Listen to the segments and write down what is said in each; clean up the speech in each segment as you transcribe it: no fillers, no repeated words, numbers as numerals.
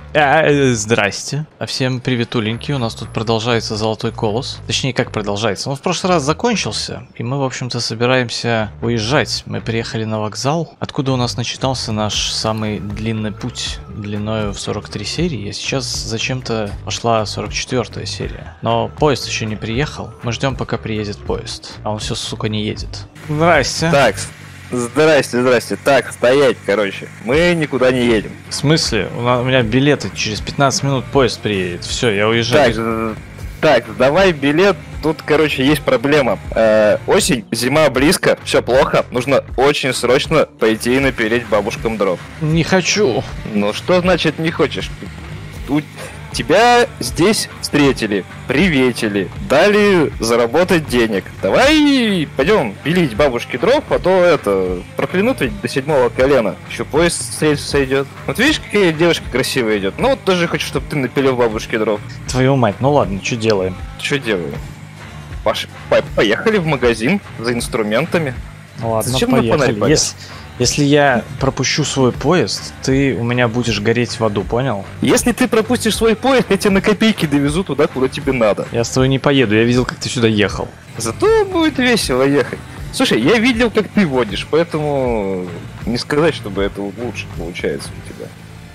Здрасте. А всем приветуленьки. У нас тут продолжается Золотой Колос. Точнее, как продолжается? Он в прошлый раз закончился, и мы, в общем-то, собираемся уезжать. Мы приехали на вокзал, откуда у нас начинался наш самый длинный путь, длиною в 43 серии. А сейчас зачем-то пошла 44-я серия. Но поезд еще не приехал. Мы ждем, пока приедет поезд. А он все, сука, не едет. Здрасте. Так, здрасте. Так, стоять, короче. Мы никуда не едем. В смысле? У меня билеты, через 15 минут поезд приедет. Все, я уезжаю. Так, давай билет. Тут, короче, есть проблема. Осень, зима близко, все плохо. Нужно очень срочно пойти и напереть бабушкам дров. Не хочу. Ну что значит не хочешь? Тебя здесь встретили, приветили, дали заработать денег. Давай пойдем пилить бабушке дров, а то проклянут ведь до 7-го колена. Еще поезд сойдет. Вот видишь, какая девушка красивая идет. Ну вот тоже хочу, чтобы ты напилил бабушке дров. Твою мать, ну ладно, что делаем? Что делаем? Поехали в магазин за инструментами. Ну ладно, зачем поехали. Если я пропущу свой поезд, ты у меня будешь гореть в аду, понял? Если ты пропустишь свой поезд, я тебя на копейки довезу туда, куда тебе надо. Я с тобой не поеду, я видел, как ты сюда ехал. Зато будет весело ехать. Слушай, я видел, как ты водишь, поэтому не сказать, чтобы это лучше получается у тебя.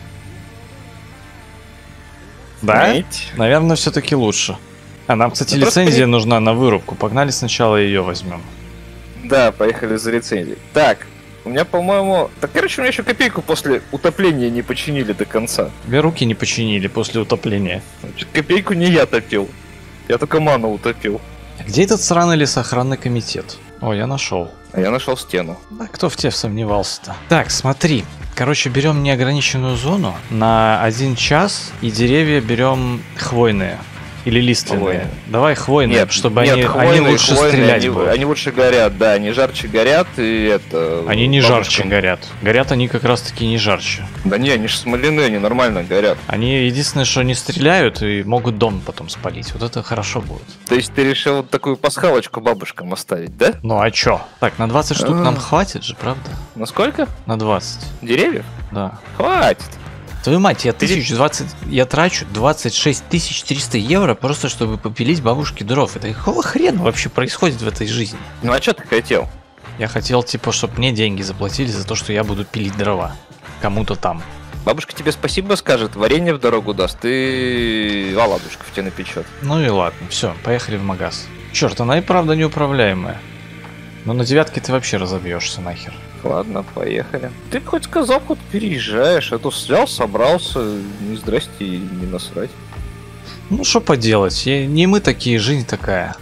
Да? Ведь? Наверное, все-таки лучше. А нам, кстати, Да лицензия нужна на вырубку. Погнали сначала ее возьмем. Да, поехали за лицензией. Так, у меня, по-моему... Так, короче, у меня еще копейку после утопления не починили до конца. Тебе руки не починили после утопления. Значит, копейку не я топил. Я только ману утопил. Где этот сраный лесоохранный комитет? О, я нашел. А я нашел стену. Да кто в тебя сомневался-то? Так, смотри. Короче, берем неограниченную зону на 1 час, и деревья берем хвойные. Или лиственные. Хвойные. Давай хвойные, Нет, чтобы нет, они хвойные, лучше хвойные, стрелять будут. они лучше горят, да, они жарче горят, и это... Они не бабушкам- жарче горят. Горят они как раз таки не жарче. Да не, они же смоляные, они нормально горят. Они единственное, что не стреляют и могут дом потом спалить. Вот это хорошо будет. То есть ты решил вот такую пасхалочку бабушкам оставить, да? Ну а чё? Так, на 20 штук нам хватит же, правда? На сколько? На 20. Деревьев? Да. Хватит. Твою мать, я трачу 26 300 евро просто, чтобы попилить бабушке дров. Это какого хрена вообще происходит в этой жизни? Ну а что ты хотел? Я хотел, типа, чтобы мне деньги заплатили за то, что я буду пилить дрова. Кому-то там. Бабушка тебе спасибо скажет, варенье в дорогу даст, и оладушков тебе напечет. Ну и ладно, все, поехали в магаз. Черт, она и правда неуправляемая. Но на 9-ке ты вообще разобьешься нахер. Ладно, поехали. Ты хоть сказал, куда переезжаешь, а то взял, собрался, не здрасте и не насрать. Ну что поделать, не мы такие, жизнь такая.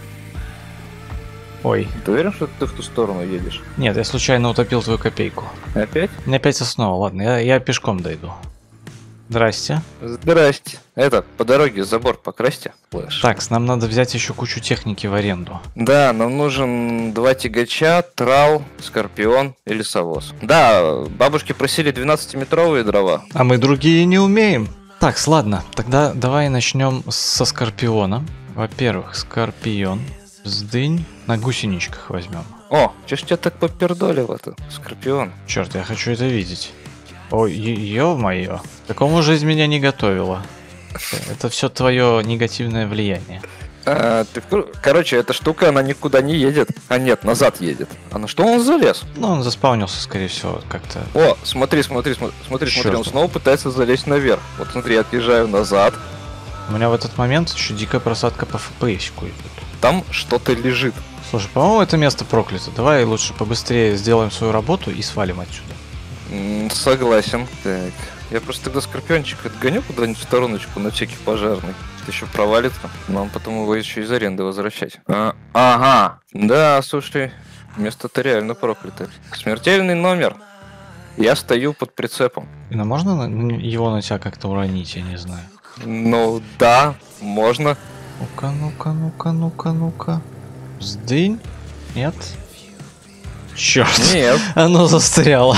Ой. Ты уверен, что ты в ту сторону едешь? Нет, я случайно утопил твою копейку. Опять? У меня опять основа, ладно, я пешком дойду. Здрасте. Здрасте. По дороге забор покрасьте. Так, нам надо взять еще кучу техники в аренду. Да, нам нужен 2 тягача, трал, скорпион и лесовоз. Да, бабушки просили 12-метровые дрова. А мы другие не умеем. Так, ладно, тогда давай начнем со скорпиона. Во-первых, скорпион. Сдынь. На гусеничках возьмем. О, чё ж тебя так попердолило-то, скорпион? Черт, я хочу это видеть. Ой, ё-моё. Такому жизнь меня не готовила. Это все твое негативное влияние. Короче, эта штука, она никуда не едет. А нет, назад едет. А на что он залез? Ну, он заспаунился, скорее всего, как-то. О, смотри, он снова пытается залезть наверх. Вот смотри, я отъезжаю назад. У меня в этот момент еще дикая просадка по FPS-ку идет. Там что-то лежит. Слушай, по-моему, это место проклято. Давай лучше побыстрее сделаем свою работу и свалим отсюда. Согласен. Так, я просто тогда скорпиончик отгоню куда-нибудь в стороночку на всякий пожарный. Это еще провалится. Нам потом его еще из аренды возвращать. Ага. Да, слушай, место-то реально проклято. Смертельный номер. Я стою под прицепом. И можно его на тебя как-то уронить, я не знаю. Ну да, можно. Ну-ка, ну-ка, ну-ка, ну-ка, ну-ка. Сдынь? Нет? Черт. Нет. Оно застряло.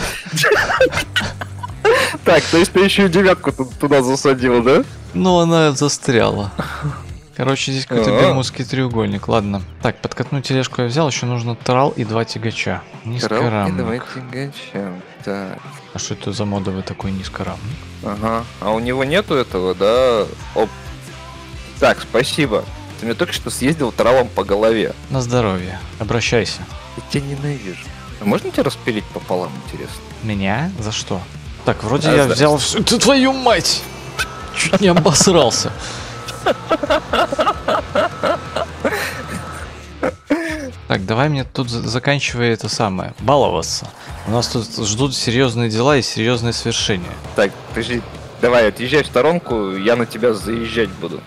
Так, то есть ты еще и 9-ку туда засадил, да? Ну, она застряла. Короче, здесь какой-то бермудский треугольник. Ладно. Так, подкатную тележку я взял, еще нужно трал и 2 тягача. Трал и 2 Низкорамник. тягача. Так. А что это за модовый такой низкорамник? Ага. А у него нету этого, да? Оп. Так, спасибо. Ты мне только что съездил тралом по голове. На здоровье. Обращайся. Я тебя ненавижу. А можно тебя распилить пополам, интересно? Меня? За что? Так, вроде А, я да. взял всю... Ты твою мать! Чуть не обосрался. Так, давай мне тут заканчивай это самое. Баловаться. У нас тут ждут серьезные дела и серьезные свершения. Так, подожди. Давай, отъезжай в сторонку, я на тебя заезжать буду.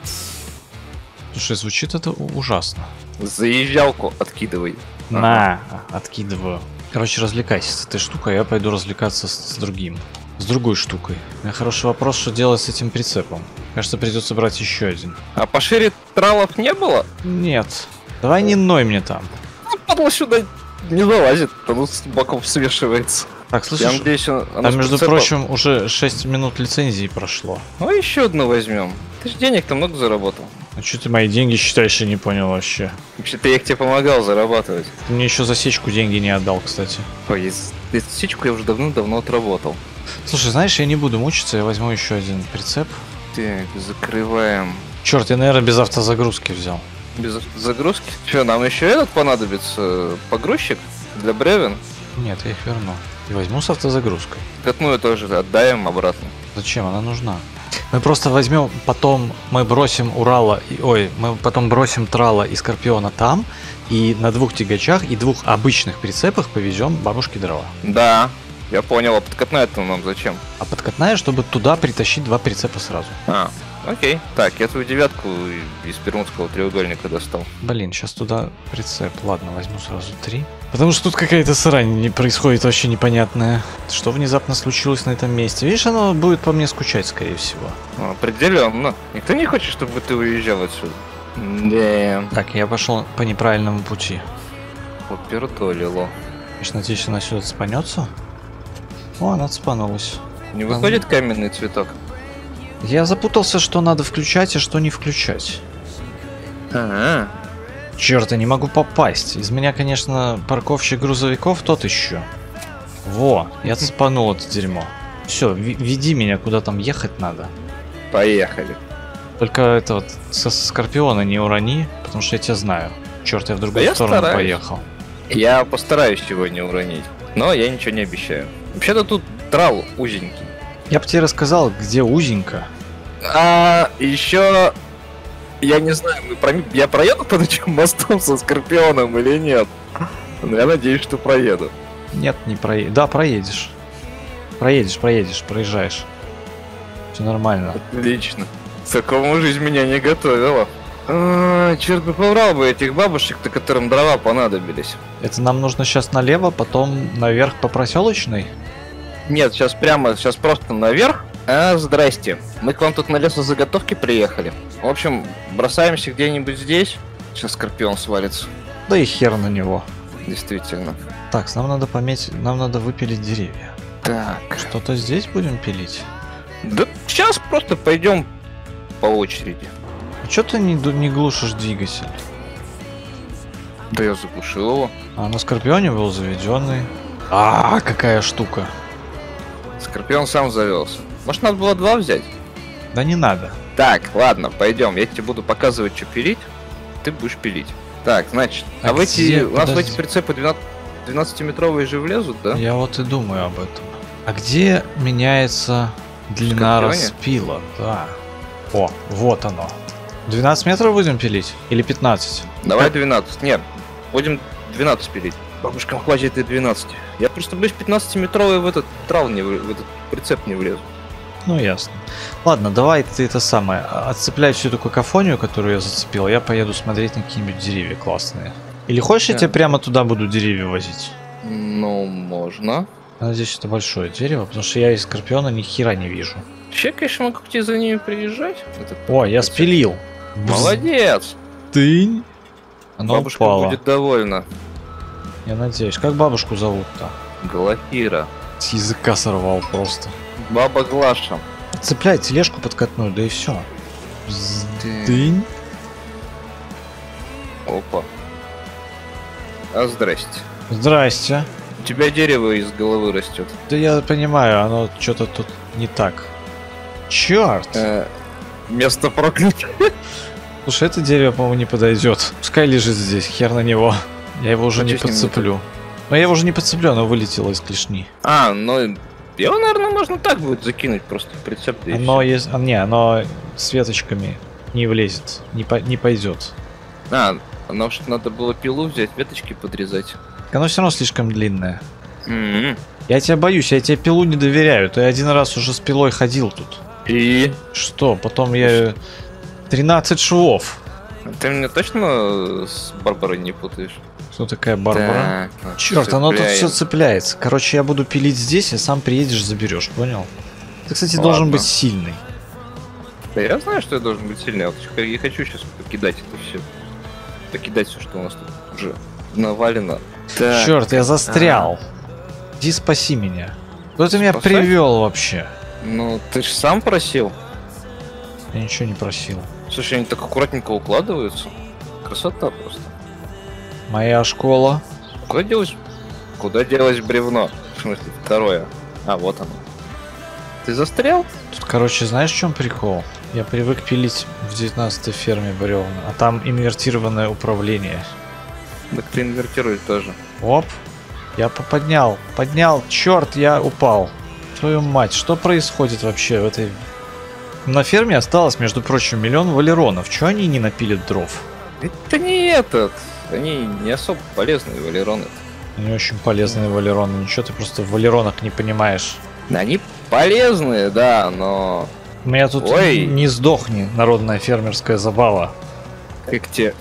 Слушай, звучит это ужасно. Заезжалку откидывай. На, откидываю. Короче, развлекайся с этой штукой, а я пойду развлекаться с другим. С другой штукой. У меня хороший вопрос, что делать с этим прицепом. Кажется, придется брать еще один. А пошире тралов не было? Нет. Давай не ной мне там. Ну, падла сюда не залазит, оно с боков свешивается. Так, Я слышишь, надеюсь, оно там, с между прицепом- прочим, уже 6 минут лицензии прошло. Ну, еще одну возьмем. Ты же денег-то много заработал. А что ты мои деньги считаешь, я не понял вообще. Вообще-то я тебе помогал зарабатывать. Ты мне еще засечку деньги не отдал, кстати. Ой, сечку я уже давно-давно отработал. Слушай, знаешь, я не буду мучиться, я возьму еще один прицеп. Так, закрываем. Черт, я, наверное, без автозагрузки взял. Без загрузки. Что, нам еще этот понадобится? Погрузчик для бревен? Нет, я их верну. И возьму с автозагрузкой. Катную тоже отдаем обратно. Зачем? Она нужна. Мы просто возьмем, потом мы бросим Урала, мы потом бросим Трала и Скорпиона там, и на 2 тягачах и 2 обычных прицепах повезем бабушке дрова. Да, я понял, а подкатная-то нам зачем? А подкатная, чтобы туда притащить 2 прицепа сразу. А, окей. Так, я твою девятку из Бермудского треугольника достал. Блин, сейчас туда прицеп. Ладно, возьму сразу 3. Потому что тут какая-то срань не происходит вообще непонятная. Что внезапно случилось на этом месте? Видишь, оно будет по мне скучать, скорее всего. Определенно. Никто не хочет, чтобы ты уезжал отсюда. Да. Так, я пошел по неправильному пути. Попертолило. Конечно, надеюсь, она сюда цепанется. О, она цепанулась. Не выходит каменный цветок? Я запутался, что надо включать и что не включать. Ага. Черт, я не могу попасть. Из меня, конечно, парковщик грузовиков тот еще. Во, я цепанул это дерьмо. Все, веди меня, куда там ехать надо. Поехали. Только это вот со Скорпиона не урони, потому что я тебя знаю. Черт, я в другую я сторону стараюсь. поехал. Я постараюсь сегодня уронить. Но я ничего не обещаю. Вообще-то тут трал узенький. Я бы тебе рассказал, где узенько. А еще... Я не знаю, я проеду под этим мостом со Скорпионом или нет? Но я надеюсь, что проеду. Нет, не проедешь. Да, проедешь. Проедешь, проезжаешь. Все нормально. Отлично. К такому жизнь меня не готовила. Черт бы побрал бы этих бабушек-то, которым дрова понадобились. Это нам нужно сейчас налево, потом наверх по проселочной. Нет, сейчас просто наверх. Здрасте. Мы к вам тут на лесозаготовки приехали. В общем, бросаемся где-нибудь здесь. Сейчас Скорпион свалится. Да и хер на него. Действительно. Так, нам надо нам надо выпилить деревья. Так. Что-то здесь будем пилить? Да сейчас просто пойдем по очереди. А чё ты не глушишь двигатель? Да я заглушил его. А на Скорпионе был заведенный. А, какая штука. Скорпион сам завелся. Может, надо было 2 взять? Да не надо. Так, ладно, пойдем. Я тебе буду показывать, что пилить. Ты будешь пилить. Так, значит, А в эти... У нас в подожди. эти прицепы 12-метровые же влезут, да? Я вот и думаю об этом. А где меняется длина Скорпионе? распила? Да. О, вот оно. 12 метров будем пилить? Или 15? Давай 12. Нет, будем 12 пилить. Бабушкам хватит и 12. Я просто боюсь 15-метровый в этот трал в этот прицеп не влезу. Ну ясно. Ладно, давай ты это самое. Отцепляй всю эту какофонию, которую я зацепил. Я поеду смотреть на какие-нибудь деревья классные. Или хочешь, я Да. тебе прямо туда буду деревья возить? Ну, можно. Я надеюсь, это большое дерево, потому что я из Скорпиона ни хера не вижу. Вообще, конечно, могу к тебе за ними приезжать. О, я спилил. Молодец! Ты? Оно Бабушка упало. будет довольна. Я надеюсь. Как бабушку зовут-то? Глафира. С языка сорвал просто. Баба Глаша. Цепляй тележку подкатную, да и все. Дынь. Опа. А здрасте. Здрасте. У тебя дерево из головы растет. Да я понимаю, оно что-то тут не так. Черт! Место проклято. Слушай, это дерево, по-моему, не подойдет. Пускай лежит здесь, хер на него. Я его уже не подцеплю. Но я его уже не подцеплю, оно вылетело из клешни. Ну, его, наверное, можно так будет закинуть просто в прицеп. Да оно есть... оно с веточками не влезет, не пойдет. Потому что надо было пилу взять, веточки подрезать. Оно все равно слишком длинное. Я тебя боюсь, я тебе пилу не доверяю. Ты один раз уже с пилой ходил тут. И? Что? Потом я... 13 швов. Ты меня точно с Барбарой не путаешь? Кто такая Барбара? Так, черт, оно тут все цепляется. Короче, я буду пилить здесь, и сам приедешь, заберешь, понял? Ты, кстати, должен быть сильный. Да я знаю, что я должен быть сильный. Я хочу сейчас покидать это все. Покидать все, что у нас тут уже навалено. Так. Черт, я застрял. Иди спаси меня. Кто ты меня привел вообще? Ну, ты же сам просил. Я ничего не просил. Слушай, они так аккуратненько укладываются. Красота просто. Моя школа. Куда делось бревно? В смысле, второе. Вот оно. Ты застрял? Тут, короче, знаешь, в чем прикол? Я привык пилить в 19-й ферме бревна, а там инвертированное управление. Так ты инвертируешь тоже. Оп. Я поднял. Черт, я упал. Твою мать, что происходит вообще в этой... На ферме осталось, между прочим, 1 000 000 валеронов. Чего они не напилят дров? Это не этот. Они не особо полезные валероны. Они очень полезные валероны. Ничего, ты просто в валеронах не понимаешь. Они полезные, да, но... У меня тут не сдохни, народная фермерская забава. Как тебе?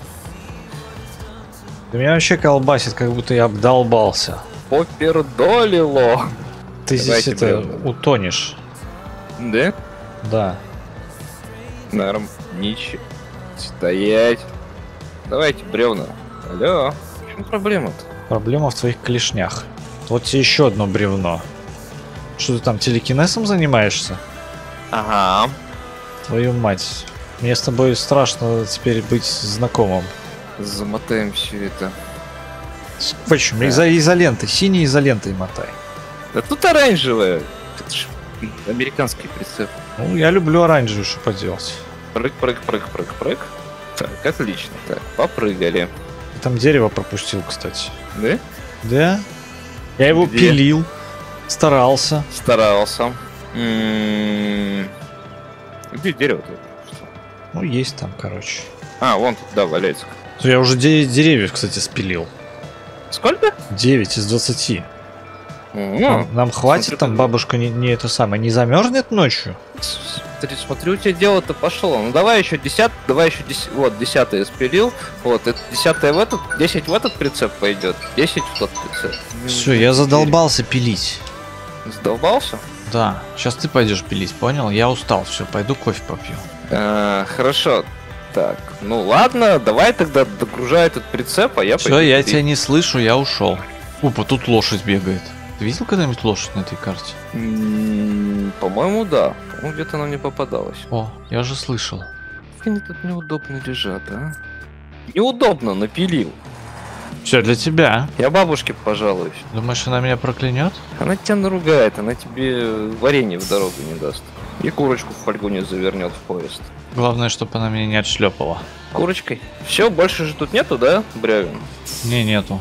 Да меня вообще колбасит, как будто я обдолбался. Попердолило. Ты здесь утонешь. Да? Да. Норм. Ничего. Стоять. Давайте бревна. Алло. В чем проблема-то? Проблема в твоих клешнях. Вот тебе еще одно бревно. Что ты там телекинезом занимаешься? Ага. Твою мать. Мне с тобой страшно теперь быть знакомым. Замотаем все это. Почему? Да. Изолентой. Синей изолентой мотай. Да тут оранжевая. Это ж американский прицеп. Ну, я люблю оранжевую, что поделать. Прыг. Так, отлично. Так, попрыгали. Ты там дерево пропустил, кстати. Да? Да. Я его пилил. Старался. Где дерево-то? Ну, есть там, короче. Вон тут, да, валяется. Я уже 9 деревьев, кстати, спилил. Сколько? 9 из 20. Нам хватит, там бабушка не это самое, не замерзнет ночью? Смотри, у тебя дело-то пошло. Ну давай еще 10, вот 10 я спилил. Вот, это 10 в этот, 10 в этот прицеп пойдет, 10 в тот прицеп. Все, я задолбался пилить. Задолбался? Да, сейчас ты пойдешь пилить, понял? Я устал, все, пойду кофе попью. Хорошо. Так, ну ладно, давай тогда догружай этот прицеп, а я пойду. Все, я тебя не слышу, я ушел. Опа, тут лошадь бегает. Ты видел когда-нибудь лошадь на этой карте? По-моему, да. По-моему, где-то она мне попадалась. О, я же слышал. Как они тут неудобно лежат, а? Неудобно, напилил. Все для тебя. Я бабушке пожалуюсь. Думаешь, она меня проклянет? Она тебя наругает, она тебе варенье в дорогу не даст. И курочку в фольгу не завернет в поезд. Главное, чтобы она меня не отшлепала. Курочкой. Все, больше же тут нету, да, бревен? Не, нету.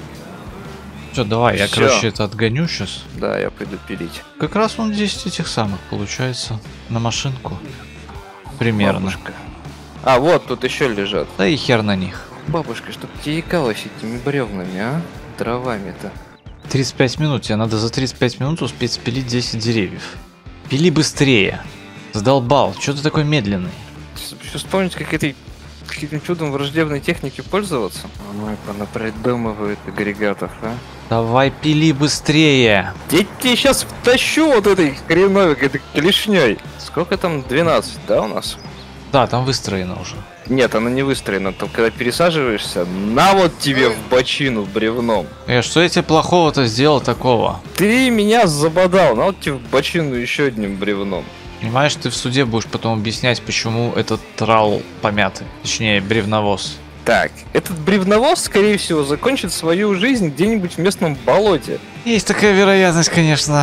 Все, давай, я, короче, это отгоню сейчас. Да, я пойду пилить. Как раз вон 10 этих самых получается. На машинку. Примерно. Бабушка. Вот, тут еще лежат. Да и хер на них. Бабушка, чтоб тебе икалось этими бревнами, а? Дровами-то. 35 минут, тебе надо за 35 минут успеть спилить 10 деревьев. Пили быстрее. Задолбал, что ты такой медленный? Сейчас вспомнить, как каким чудом враждебной техники пользоваться. Ой, понапридумывают агрегатов, а? Давай пили быстрее. Я тебе сейчас втащу вот этой хреновик, этой клешней. Сколько там? 12, да, у нас? Да, там выстроено уже. Нет, она не выстроена. Там, когда пересаживаешься, на вот тебе в бочину бревном. Что я тебе плохого-то сделал такого? Ты меня забодал, на вот тебе в бочину еще одним бревном. Понимаешь, ты в суде будешь потом объяснять, почему этот трал помятый. Точнее, бревновоз. Так, этот бревновоз, скорее всего, закончит свою жизнь где-нибудь в местном болоте. Есть такая вероятность, конечно.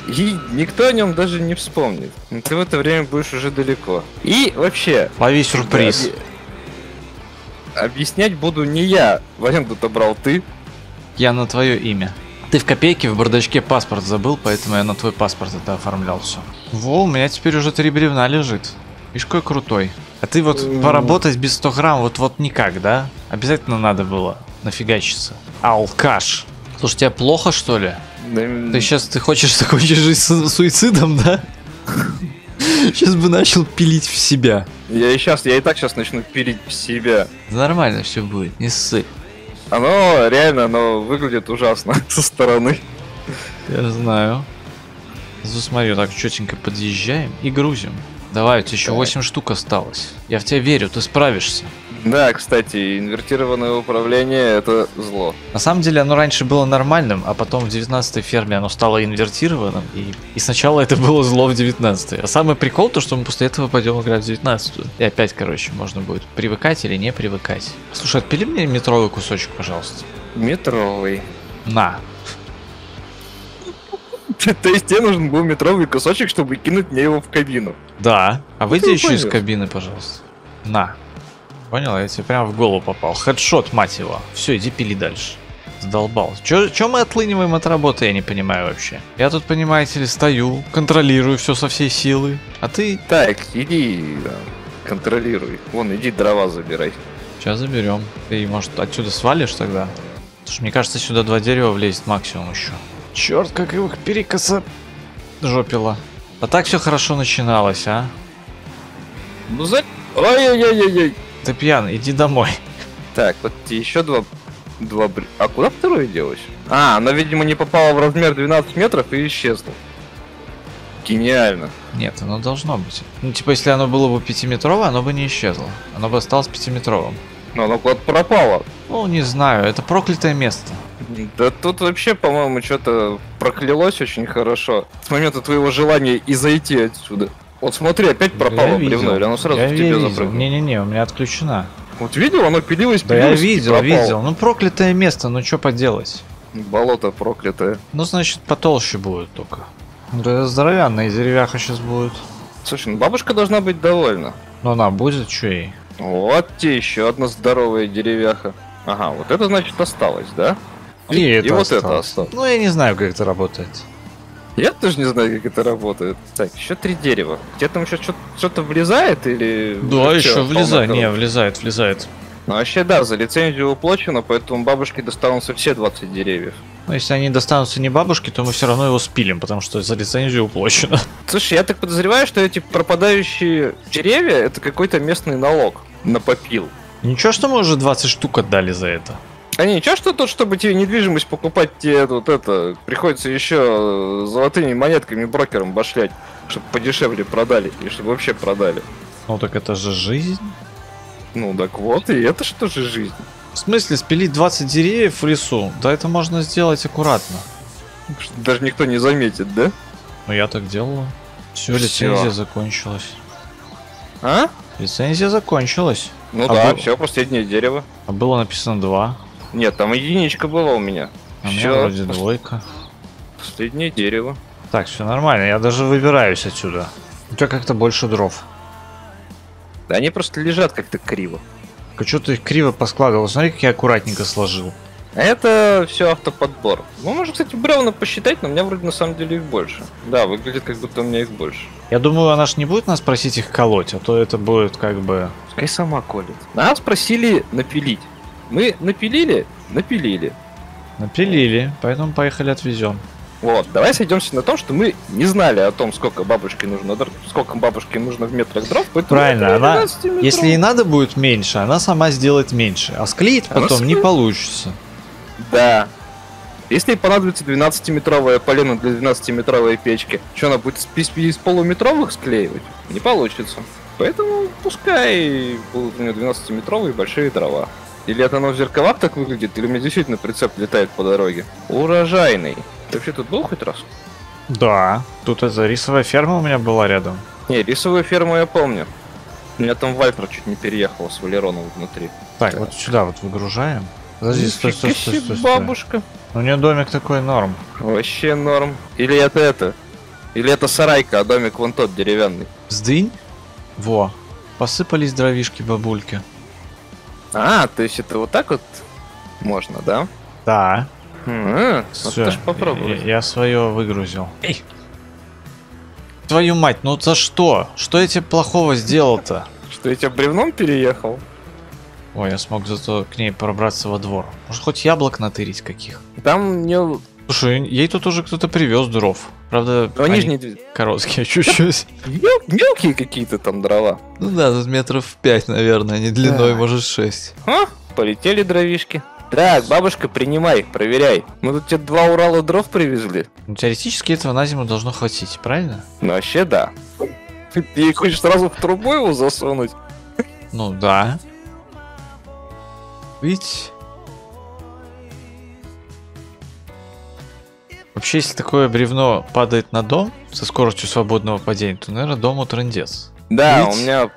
И никто о нем даже не вспомнит. Ты в это время будешь уже далеко. И вообще... Лови сюрприз. Объяснять буду не я. В аренду-то брал ты. Я на твое имя. Ты в копейке в бардачке паспорт забыл, поэтому я на твой паспорт это оформлял все. Во, у меня теперь уже 3 бревна лежит. Видишь, какой крутой. А ты вот поработать без 100 грамм вот никак, да? Обязательно надо было нафигачиться. Алкаш. Слушай, тебе плохо, что ли? Ты хочешь закончить жизнь суицидом, да? Сейчас бы начал пилить в себя. Я и так сейчас начну пилить в себя. Нормально все будет, не ссы. Оно выглядит ужасно со стороны. Я знаю. Смотри, так четенько подъезжаем и грузим. Давай, у тебя еще 8 штук осталось. Я в тебя верю, ты справишься. Да, кстати, инвертированное управление — это зло. На самом деле оно раньше было нормальным, а потом в 19-й ферме оно стало инвертированным. И сначала это было зло в 19-й. А самый прикол то, что мы после этого пойдем играть в 19-ю. И опять, короче, можно будет привыкать или не привыкать. Слушай, отпили мне метровый кусочек, пожалуйста. Метровый. На. То есть тебе нужен был метровый кусочек, чтобы кинуть мне его в кабину? Да. А выйди еще из понял. кабины, пожалуйста. На. Понял, я тебе прямо в голову попал. Хедшот, мать его. Все, иди пили дальше. Задолбал. Че мы отлыниваем от работы, я не понимаю вообще. Я тут, понимаете ли, стою, контролирую все со всей силы. А ты... Так, иди, контролируй. Вон, иди дрова забирай. Сейчас заберем. Ты, может, отсюда свалишь тогда? Потому что, мне кажется, сюда 2 дерева влезет максимум еще. Черт, как их перекоса жопила. А так все хорошо начиналось, а? Ну за... Ой-ой-ой-ой-ой. Ты пьян, иди домой. Так, вот еще два... А куда второе делось? Оно, видимо, не попало в размер 12 метров и исчезло. Гениально. Нет, оно должно быть. Ну, типа, если оно было бы 5-метровое, оно бы не исчезло. Оно бы осталось 5-метровым. Но оно куда-то пропало. Ну, не знаю, это проклятое место. Да тут вообще, по-моему, что-то проклялось очень хорошо. С момента твоего желания и зайти отсюда. Вот смотри, опять пропало бревно, или оно сразу в тебе запрыгнуло? Не-не-не, у меня отключена. Вот видел, оно пилилось, да я видел. Ну, проклятое место, ну что поделать? Болото проклятое. Ну, значит, потолще будет только. Да здоровянная деревяха сейчас будет. Слушай, ну бабушка должна быть довольна. Ну, она будет, что ей? Вот тебе еще одна здоровая деревяха. Ага, вот это значит осталось, да? И вот это осталось. Ну, я не знаю, как это работает. Я тоже не знаю, как это работает. Так, еще 3 дерева. Где там еще что-то влезает или... Да, еще влезает. Не, влезает. Ну, вообще, да, за лицензию уплачено, поэтому бабушке достанутся все 20 деревьев. Но если они достанутся не бабушке, то мы все равно его спилим, потому что за лицензию уплачено. Слушай, я так подозреваю, что эти пропадающие деревья — это какой-то местный налог на попил. Ничего, что мы уже 20 штук отдали за это. А ничего, что тут, чтобы тебе недвижимость покупать, тебе вот это приходится еще золотыми монетками брокером башлять, чтобы подешевле продали, или чтобы вообще продали. Ну так это же жизнь. Ну так вот, и это что же жизнь. В смысле, спилить 20 деревьев в лесу? Да это можно сделать аккуратно. Даже никто не заметит, да? Ну я так делаю. Все, лицензия закончилась. А? Лицензия закончилась. Ну да, все, последнее дерево. А было написано 2. Нет, там единичка была у меня. А у меня вроде 2. Последнее дерево. Так, все нормально, я даже выбираюсь отсюда. У тебя как-то больше дров. Да они просто лежат как-то криво. А что ты их криво поскладывал? Смотри, как я аккуратненько сложил. А это все автоподбор. Ну, можно, кстати, бревна посчитать, но у меня вроде на самом деле их больше. Да, выглядит, как будто у меня их больше. Я думаю, она ж не будет нас просить их колоть, а то это будет как бы... Пускай сама колет. Нас просили напилить. Мы напилили? Напилили. Напилили, поэтому поехали отвезем. Вот, давай сойдемся на том, что мы не знали о том, сколько бабушке нужно в метрах дров. Правильно, она, если ей надо будет меньше, она сама сделает меньше, а склеить потом не получится. Да. Если ей понадобится 12-метровое полено для 12-метровой печки, что она будет из полуметровых склеивать? Не получится. Поэтому пускай будут у нее 12-метровые большие дрова. Или это оно в зеркалах так выглядит, или у меня действительно прицеп летает по дороге. Урожайный. Ты вообще тут был хоть раз? Да. Тут эта рисовая ферма у меня была рядом. Не, рисовую ферму я помню. У меня там Вальтер чуть не переехал с Валероном внутри. Так, вот сюда вот выгружаем. Подожди, стой. Бабушка. У нее домик такой норм. Вообще норм. Или это? Или это сарайка, а домик вон тот деревянный? Сдынь. Во. Посыпались дровишки бабульки. А, то есть это вот так вот можно, да? Да. Вот Всё, тоже попробовать. я свое выгрузил. Эй! Твою мать, ну за что? Что я тебе плохого сделал-то? Что я тебя бревном переехал? Ой, я смог зато к ней пробраться во двор. Может, хоть яблок натырить каких? Там не... Слушай, ей тут уже кто-то привез дров. Правда, Они же они не... короткие чуть-чуть. Мелкие какие-то там дрова. Ну да, тут метров 5, наверное, не длиной, Да. может 6. А? Полетели дровишки. Так, бабушка, принимай, проверяй. Мы тут тебе 2 Урала дров привезли. Ну, теоретически этого на зиму должно хватить, правильно? Ну, вообще да. Ты хочешь сразу в трубу его засунуть? Ну да. Ведь... Вообще, если такое бревно падает на дом со скоростью свободного падения, то, наверное, дому трындец. Да, Ведь- у меня...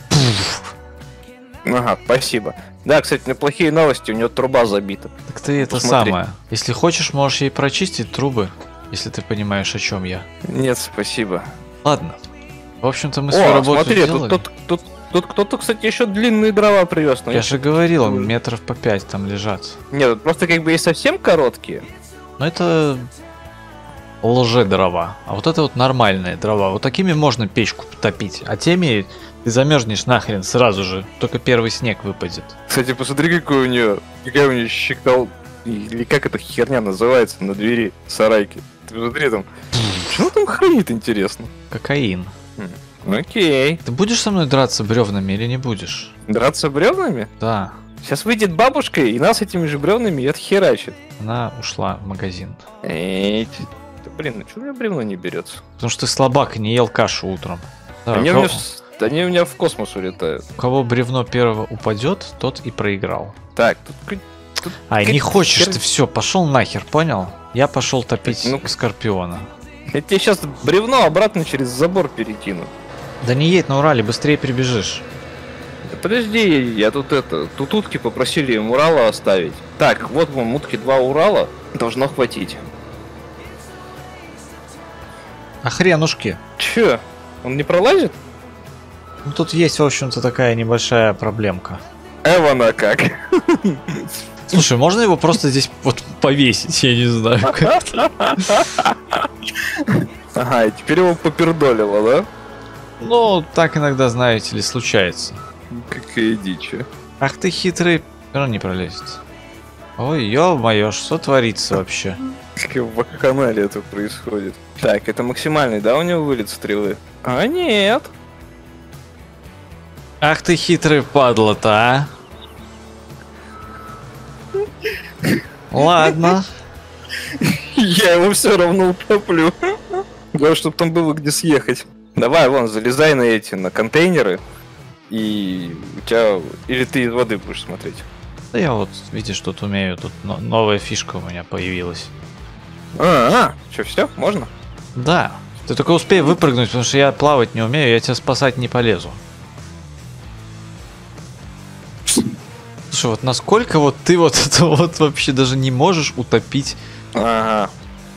Ага, спасибо. Да, кстати, у меня плохие новости, у него труба забита. Так ты это Посмотри. самое. Если хочешь, можешь ей прочистить трубы, если ты понимаешь, о чем я. Нет, спасибо. Ладно. В общем-то, мы свою О, работу смотри, сделали. тут кто-то, кстати, еще длинные дрова привез. Но Я же говорил, метров по 5 там лежат. Нет, тут просто как бы есть совсем короткие. Но это лже-дрова. А вот это вот нормальные дрова. Вот такими можно печку топить. А теми ты замерзнешь нахрен сразу же. Только первый снег выпадет. Кстати, посмотри, какая у нее щекол... Или как эта херня называется на двери сарайки. Ты посмотри там. Что там хранит, интересно? Кокаин. Окей. Ты будешь со мной драться бревнами или не будешь? Драться бревнами? Да. Сейчас выйдет бабушка и нас этими же бревнами и отхерачит. Она ушла в магазин. Эй, да, блин, ну что у меня бревно не берется? Потому что ты слабак и не ел кашу утром. Да, Они, у, у кого, меня, они у меня в космос улетают. у кого бревно первого упадет, тот и проиграл. Так, тут Ай, не какая-то хочешь хер- ты, все, пошел нахер, понял? Я пошел топить Ну- Скорпиона. Я тебе сейчас бревно обратно через забор перекину. Да не едь на Урале, быстрее прибежишь. Да подожди, я тут тут утки попросили им Урала оставить. Так, вот вам утки 2 Урала, должно хватить. А хренушки. Че, он не пролазит? Ну, тут есть, в общем-то, такая небольшая проблемка. Эвана как? Слушай, можно его просто здесь вот повесить, я не знаю. как-то? Ага, и теперь его попердолило, да? Ну, так иногда, знаете ли, случается. Какая дичь. Ах ты хитрый, все не пролезет. Ой, ё-моё, что творится вообще? Как в вакханалии это происходит. Так, это максимальный, да, у него вылет стрелы? А нет. Ах ты хитрый падла-то, а? Ладно. Я его все равно утоплю. Главное, чтобы там было где съехать. Давай, вон, залезай на эти, на контейнеры. И у тебя... Или ты из воды будешь смотреть. Да я вот, видишь, тут умею, тут новая фишка у меня появилась. Что, все? Можно? Да. Ты только успей выпрыгнуть, потому что я плавать не умею, я тебя спасать не полезу. Слушай, вот насколько вот ты вот это вот вообще даже не можешь утопить. Ага.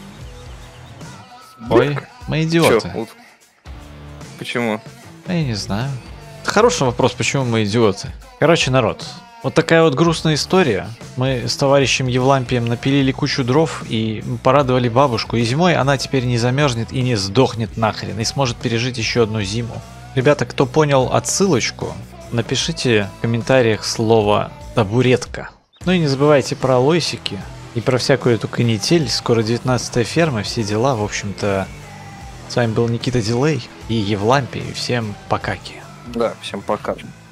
Ой, мы идиоты. Чё, почему? А я не знаю. Хороший вопрос, почему мы идиоты. Короче, народ, вот такая вот грустная история. Мы с товарищем Евлампием напилили кучу дров и порадовали бабушку. И зимой она теперь не замерзнет и не сдохнет нахрен. И сможет пережить еще одну зиму. Ребята, кто понял отсылочку, напишите в комментариях слово «табуретка». Ну и не забывайте про лойсики и про всякую эту канитель. Скоро 19-я ферма, все дела. В общем-то, с вами был Никита Дилей и Евлампий. Всем покаки. Да, всем пока.